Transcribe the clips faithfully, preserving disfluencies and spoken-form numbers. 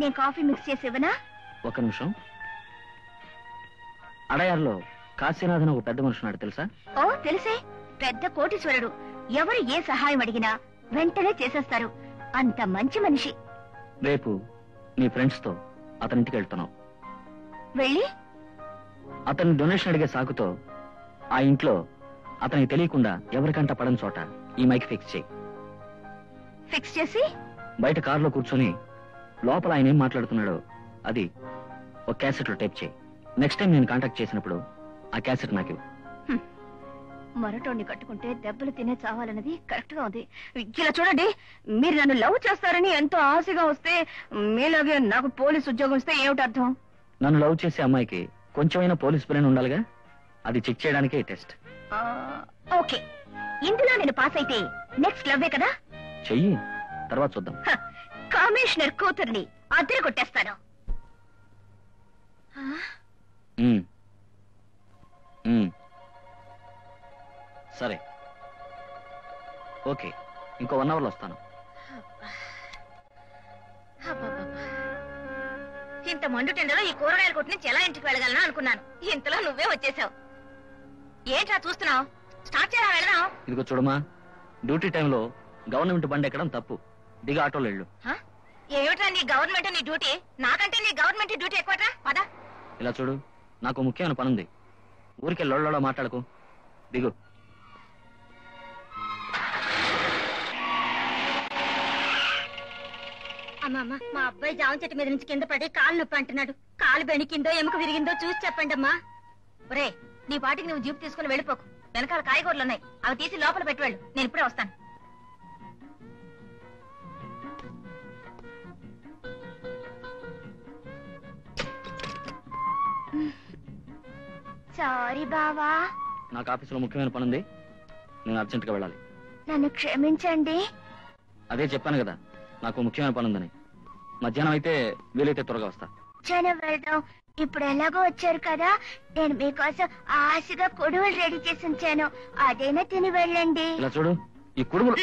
నేను coffee mix చేసి ఇవ్వనా? ఒక నిమిషం. అడయార్లో కాశీనాథన్ ఒక పెద్ద మనుషున్నాడు తెలుసా? ఓ తెలిసే, పెద్ద కోటీశ్వరుడు. ఎవరు ఏ సహాయం అడిగినా వెంటనే చేసేస్తారు. అంత మంచి మనిషి. రేపు నీ ఫ్రెండ్స్ తో అతనింటికి వెళ్తున్నావు. వెళ్ళి అతని డొనేషన్ అడిగే సాకుతో ఆ ఇంట్లో అతనికి తెలియకుండా ఎవరికంట పడని చోట ఈ మైక్ ఫిక్స్ చేయి. ఫిక్స్ చేసి బయట కారులో కూర్చొని లోపల ఆయన ఏం మాట్లాడుతున్నాడో అది ఒక క్యాసెట్ లో టైప్ చేయి. నెక్స్ట్ టైం నేను కాంటాక్ట్ చేసినప్పుడు ఆ క్యాసెట్ నాకు. మరటోడిని కట్టుకుంటే దెబ్బలు తినే చావాలన్నది కరెక్ట్ గా ఉంది. ఇలా చూడండి, మీరు నన్ను లవ్ చేస్తారని ఎంతో ఆశగా వస్తే మీలాగే నాకు పోలీస్ ఉద్యోగం ఇస్తే ఏమిటి అర్థం? నన్ను లవ్ చేసే అమ్మాయికి కొంచెమైనా పోలీస్ బ్రెయిన్ ఉండాలిగా, అది చెక్ చేయడానికే టెస్ట్. ఓకే, ఇందులో నేను పాస్ అయితే నెక్స్ట్ లవ్వే కదా? చెయ్యి, తర్వాత చూద్దాం. కమిషనర్ కూతుర్ని అద్దె కొట్టేస్తాను. సరే, ఓకే, ఇంకో వన్ అవర్ లో వస్తాను. ఇంత మండుటెండలో ఈ కూరగాయల కొట్టు నుంచి ఎలా ఇంటికి వెళ్ళగలనా అనుకున్నాను. ఇంతలో నువ్వే వచ్చేసావు. ఏంట్రా చూస్తున్నావు? స్టార్ట్ చేయరా, వెళ్దాం. ఇదిగో చూడమా, డ్యూటీ టైంలో గవర్నమెంట్ బండి ఎక్కడం తప్పు. దిగా ఆటోలో వెళ్ళు. ఏమిట్రా నీ గవర్నమెంట్ నీ డ్యూటీ? నాకంటే నీ గవర్నమెంట్ డ్యూటీ ఎక్కువట్రా. పద. ఇలా చూడు, నాకు ముఖ్యమైన పనుంది. ఊరికే లొళ్ళలో మాట్లాడకు. దిగు. అమ్మమ్మ, మా అబ్బాయి జామ చెట్టు మీద నుంచి కింద పడి కాలు నొప్పి అంటున్నాడు. కాలు బెణికిందో ఎముక విరిగిందో చూసి చెప్పండి అమ్మా. ఒరే, నీ పాటికి నువ్వు జీపు తీసుకుని వెళ్ళిపోకు. వెనకాల కాయగూరలు ఉన్నాయి, అవి తీసి లోపల పెట్టివెళ్ళు. నేను ఇప్పుడే వస్తాను. సారీ బావా, నాకు ఆఫీసులో ముఖ్యమైన పనుంది, నేను అర్జెంట్ గా వెళ్ళాలి. నన్ను క్షమించండి. అదే చెప్పాను కదా, నాకు ముఖ్యమైన పనుందని. మధ్యాహ్నం అయితే వీలైతే త్వరగా వస్తా. మధ్యాహ్నం వెళ్దాం. ఇప్పుడు ఎలాగో వచ్చారు కదా, నేను మీకోసం ఆశగా కొడువులు రెడీ చేసి ఉంచాను. అదైనా తిని వెళ్ళండి. ఇలా చూడు, ఈ కుడుములు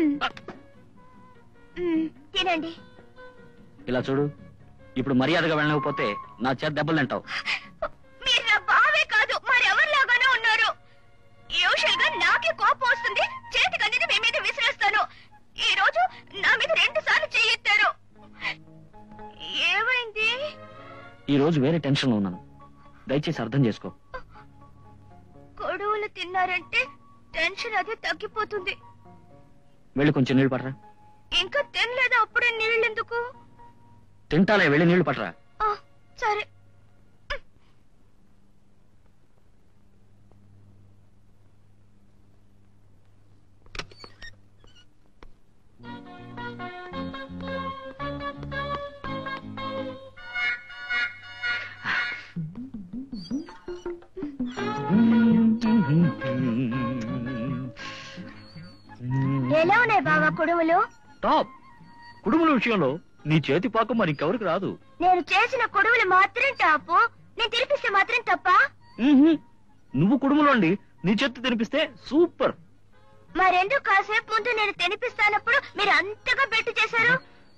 తినండి. ఇలా చూడు, ఇప్పుడు మర్యాదగా వెళ్ళకపోతే నా చేత దెబ్బలు తింటావు. మీరు నా బావే కాదు, మరెవరిలాగానే ఉన్నారు. యూజువల్ గా నాకే కోపం వస్తుంది, చేతికి అనేది మీ మీద విసిరేస్తాను. ఈ రోజు నా మీద రెండు సార్లు చేయెత్తారు. ఏమైంది? ఈ రోజు వేరే టెన్షన్ లో ఉన్నాను, దయచేసి అర్థం చేసుకో. కొడువులు తిన్నారంటే టెన్షన్ అదే తగ్గిపోతుంది. వెళ్ళి కొంచెం నీళ్లు పట్టరా. ఇంకా తినలేదా? అప్పుడే నీళ్ళు ఎందుకు? తింటాలే, వెళ్ళి నీళ్లు పట్టరా. సరే. ఎలా ఉన్నాయి బావా కొడువులు? టాప్. కుడుముల విషయంలో నీ చేతి పాకం మరి ఇంకెవరికి రాదు. నేను చేసిన కొడువులు మాత్రం టాపు, నేను తినిపిస్తే మాత్రం తప్ప. నువ్వు కుడుములోండి నీ చేతి తినిపిస్తే సూపర్. మరెందుకు కాసేపు ముందు నేను తినిపిస్తానప్పుడు మీరు అంతగా బెట్టు చేశారు?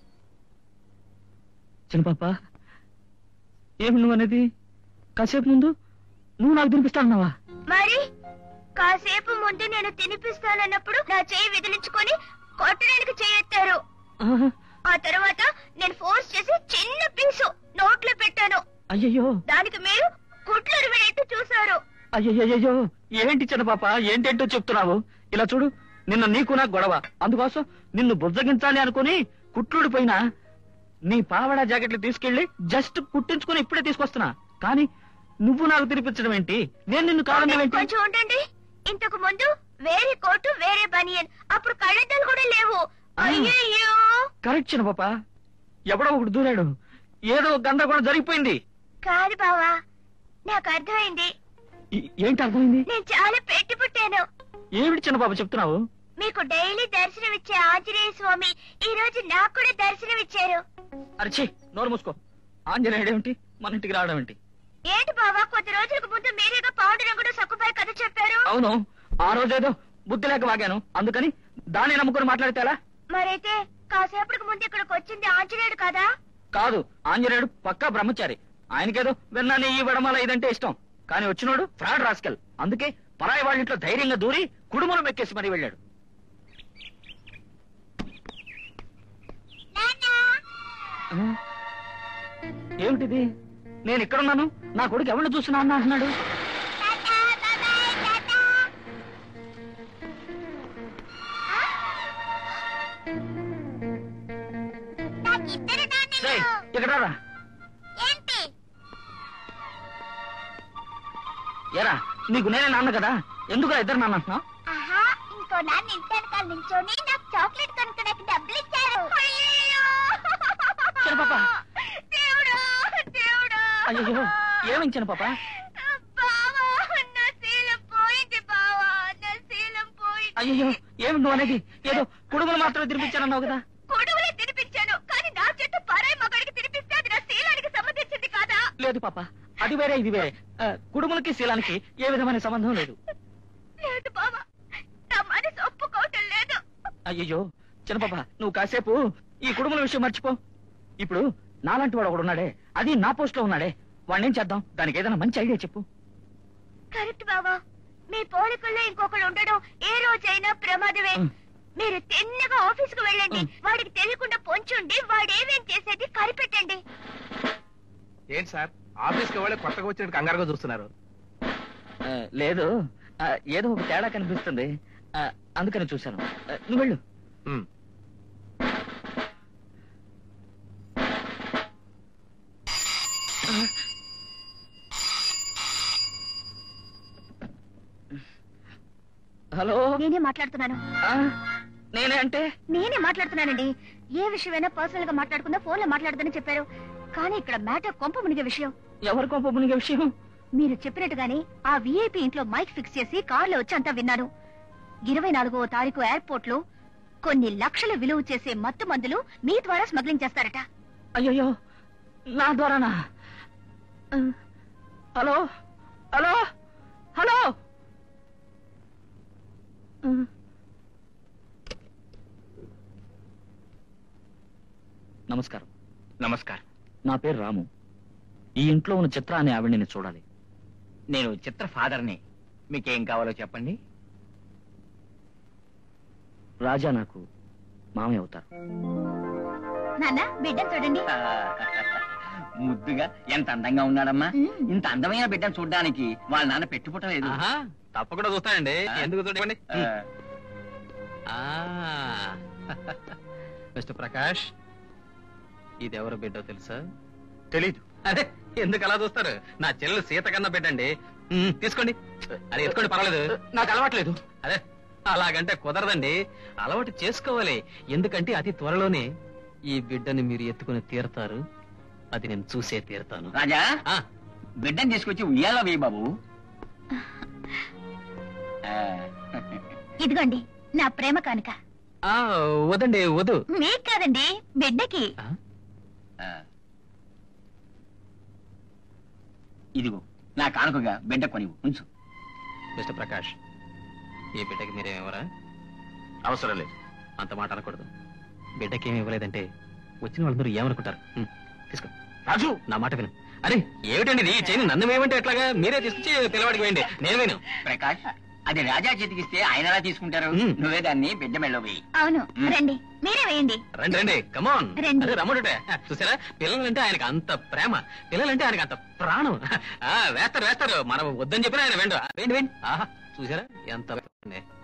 చిన్నపాప, ఏమి నువ్వు అనేది? కాసేపు ముందు నువ్వు నాకు తినిపిస్తానన్నావా? మరి కాసేపు ముందు నేను తినిపిస్తానన్నప్పుడు నా చేయి విదిలించుకొని కొట్టడానికి చేయెత్తారు. ఆ తర్వాత నేను ఫోర్స్ చేసి చిన్న పీసు నోట్లో పెట్టాను. అయ్యయ్యో, దానికి మీరు గుడ్లు రువేట్టు చూశారు. అయ్యయ్యో, ఏంటి చిన్నపాప ఏంటేంటో చెప్తున్నావు? ఇలా చూడు, నిన్న నీకు నాకు గొడవ, అందుకోసం నిన్ను బుజ్జగించాలి అనుకుని కుట్లుడిపోయినా నీ పావడా జాకెట్లు తీసుకెళ్లి జస్ట్ కుట్టించుకుని ఇప్పుడే తీసుకొస్తున్నా. కానీ నువ్వు నాకు తినిపించడం ఏంటి? నేను నిన్ను కారణం ఏంటి? కొంచెం ఉండండి. ఇంతకు ముందు వేరే కోటు వేరే బనియన్, అప్పుడు కళ్ళద్దాలు కూడా లేవు. అయ్యయ్యో, కరెక్ట్ చిన్నపాప, ఎవడో ఒకటి దూరాడు, ఏదో గందరగోళం జరిగిపోయింది. కాదు బావా, నాకు అర్థమైంది. ఏంటి అర్థమైంది? నేను చాలా పెట్టి పుట్టాను. ఏమిటి చిన్నపాప చెప్తున్నావు? మీకు డైలీ దర్శనం ఇచ్చే ఆంజనేయ స్వామి ఈ రోజు నాకు కూడా దర్శనం ఇచ్చారు. అరిచి నోరు మూసుకో. ఆంజనేయుడు ఏమిటి మన ఇంటికి రావడం ఏంటి? ఏంటి బావా, కొద్ది రోజులకు ముందు మీరేగా పాండురంగుడు సక్కుబాయి కథ చెప్పారు. అవును, ఆ రోజేదో బుద్ధి లేక వాగాను, అందుకని దాన్ని నమ్ముకుని మాట్లాడితేలా? మరైతే కాసేపటికి ముందు ఇక్కడికి వచ్చింది ఆంజనేయుడు కదా? కాదు, ఆంజనేయుడు పక్కా బ్రహ్మచారి. ఆయనకేదో విన్నాను ఈ వడమాల ఇదంటే ఇష్టం. కానీ వచ్చినోడు ఫ్రాడ్ రాస్కెల్. అందుకే పరాయి వాళ్ళ ఇంట్లో ధైర్యంగా దూరి కుడుములు మెక్కేసి మరీ వెళ్ళాడు. ఏమిటిది? నేను ఇక్కడున్నాను, నా కొడుకు ఎవరిని చూసినా అన్న అంటున్నాడు. ఇక్కడ రా. ఎరా, నీకు నేనే నాన్న కదా, ఎందుకు ఇద్దరు నాన్న అంటున్నావు? ఇంకో నాన్న ఇంటి నించొని నాకు చాక్లెట్ కొనుక్కోడానికి డబ్బులు ఇచ్చారు. పాప, అయ్యో ఏమించాను పాప? అయ్యో ఏమి నువ్వు అనేది? ఏదో కుడుములు మాత్రమే తినిపించానన్నావు కదా. కొడుకులే తినిపించాను, కానీ నా చెట్టు పరాయి మగాడికి తినిపిస్తే అది నా శీలానికి సంబంధించింది కాదా? లేదు పాప, అది వేరే ఇది వేరే. కుడుములకి శీలానికి ఏ విధమైన సంబంధం లేదు. లేదు బావా, నా మనసు ఒప్పుకోవటం లేదు. అయ్యో చిన్నపాప, నువ్వు కాసేపు ఈ కుడుముల విషయం మర్చిపో. ఇప్పుడు నాలాంటి వాడు ఒకడు ఉన్నాడే, అది నా పోస్ట్ లో ఉన్నాడే, వాడిని ఏం చేద్దాం? దానికి ఏదైనా మంచి ఐడియా చెప్పు. కరెక్ట్ బావా, మీ పోలికల్లో ఇంకొకడు ఉండడం ఏ రోజైనా ప్రమాదమే. మీరు తిన్నగా ఆఫీస్ కు వెళ్ళండి, వాడికి తెలియకుండా పొంచుండి వాడేమేం చేసేది కనిపెట్టండి. ఏంటి సార్, ఆఫీస్ కి వెళ్ళి కొత్తగా వచ్చినట్టు కంగారుగా చూస్తున్నారు? లేదు, ఏదో ఒక తేడా కనిపిస్తుంది, అందుకని చూశాను. నువ్వు వెళ్ళు. హలో, నేనే మాట్లాడుతున్నాను. నేనే అంటే నేనే మాట్లాడుతున్నానండి. ఏ విషయమైనా పర్సనల్ గా మాట్లాడుకుందా ఫోన్ లో మాట్లాడదని చెప్పారు, కానీ ఇక్కడ మ్యాటర్ కొంప మునిగే విషయం. ఎవరు కొంప మునిగే విషయం? మీరు చెప్పినట్టుగానే ఆ విఐపి ఇంట్లో మైక్ ఫిక్స్ చేసి కార్లో వచ్చి అంతా విన్నాను. ఇరవై నాలుగవ తారీఖు ఎయిర్పోర్ట్ లో కొన్ని లక్షల విలువ చేసే మత్తు మందులు మీ ద్వారా స్మగ్లింగ్ చేస్తారట. అయ్యో, నా ద్వారానా? హలో హలో హలో నమస్కారం. నమస్కారం. నా పేరు రాము. ఈ ఇంట్లో ఉన్న చిత్ర అనే ఆవిడని చూడాలి. నేను చిత్ర ఫాదర్ని. మీకేం కావాలో చెప్పండి. రాజా నాకు మామయ్య అవుతారు. నాన్న, బిడ్డను చూడండి. ముద్దుగా ఎంత అందంగా ఉన్నాడమ్మా. ఇంత అందమైన బిడ్డను చూడడానికి వాళ్ళ నాన్న పెట్టుపుట్టలేదు. తప్పకుండా చూస్తానండి. ఎందుకు చూడండి. మిస్టర్ ప్రకాష్, ఇది ఎవరు బిడ్డో తెలుసా? తెలీదు. అదే ఎందుకు అలా చూస్తారు? నా చెల్లెలు సీత కన్నా బిడ్డండి. తీసుకోండి, అది ఎత్తుకోండి, పర్వాలేదు. నాకు అలవాట్లేదు. అదే అలాగంటే కుదరదండి, అలవాటు చేసుకోవాలి. ఎందుకంటే అతి త్వరలోనే ఈ బిడ్డని మీరు ఎత్తుకుని తీరతారు. అది నేను చూసే తీరుతాను. రాజా, బిడ్డని తీసుకొచ్చి ఉయ్యాలో వేయి బాబు. ఇదిగోండి నా ప్రేమ కానుక. వదండి, వద్దు. మీకు కాదండి, బిడ్డకి. ఇదిగో నా కానుకగా బిడ్డ కొని ఉంచు. మిస్టర్ ప్రకాష్, ఈ బిడ్డకి మీరేమివ్వరా? అవసరం లేదు. అంత మాట అనకూడదు. బిడ్డకి ఏమి ఇవ్వలేదంటే వచ్చిన వాళ్ళందరూ ఏమనుకుంటారు? తీసుకో. రాజు, నా మాట విను. అరే ఏమిటండి ఈ చైన్? నన్ను వేయమంటే ఎట్లాగా? మీరే తీసుకొచ్చి పిల్లవాడికి వేయండి, నేను వేను. ప్రకాష్, అది రాజా చేతికిస్తే ఆయన ఎలా తీసుకుంటారు? నువ్వే దాన్ని బిడ్డ మెళ్ళో వేయి. అవును, రండి, మీరే వేయండి. రండి రండి, కమాన్. రండి. అదే రమ్ముడే. చూసారా, పిల్లలంటే ఆయనకు అంత ప్రేమ, పిల్లలంటే ఆయనకు అంత ప్రాణం. వేస్తారు వేస్తారు, మనం వద్దని చెప్పినా ఆయన వెండు వేయండి వేయండి. ఆహా, చూసారా ఎంత